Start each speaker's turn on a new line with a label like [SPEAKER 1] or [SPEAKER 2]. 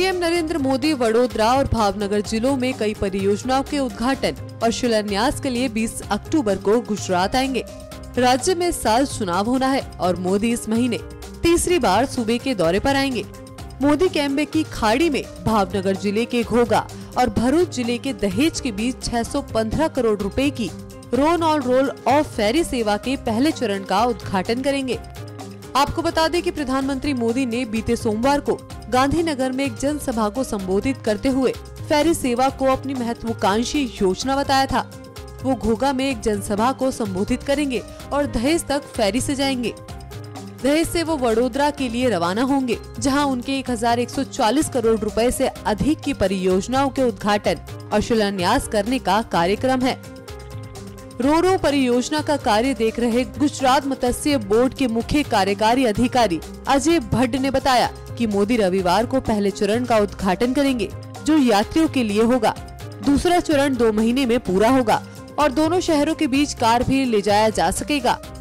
[SPEAKER 1] PM Narendra Modi Vadodara और भावनगर जिलों में कई परियोजनाओं के उद्घाटन और शिलान्यास के लिए 20 अक्टूबर को गुजरात आएंगे। राज्य में इस साल चुनाव होना है और मोदी इस महीने तीसरी बार सूबे के दौरे पर आएंगे। मोदी कैम्बे की खाड़ी में भावनगर जिले के घोघा और भरूच जिले के दहेज के बीच 615 करोड़ रुपए की roll on roll off ferry सेवा के पहले चरण का उद्घाटन करेंगे। आपको बता दें कि प्रधानमंत्री मोदी ने बीते सोमवार को गांधीनगर में एक जनसभा को संबोधित करते हुए फेरी सेवा को अपनी महत्वाकांक्षी योजना बताया था। वो घोघा में एक जनसभा को संबोधित करेंगे और दहेज तक फेरी से जाएंगे। दहेज से वो वडोदरा के लिए रवाना होंगे, जहां उनके 1140 करोड़ रुपए से अधिक की परियोजनाओं के उद्घाटन और शिलान्यास करने का कार्यक्रम है। रो परियोजना का कार्य देख रहे गुजरात मत्स्य बोर्ड के मुख्य कार्यकारी अधिकारी अजय भट्ट ने बताया कि मोदी रविवार को पहले चरण का उद्घाटन करेंगे, जो यात्रियों के लिए होगा। दूसरा चरण 2 महीने में पूरा होगा और दोनों शहरों के बीच कार भी ले जाया जा सकेगा।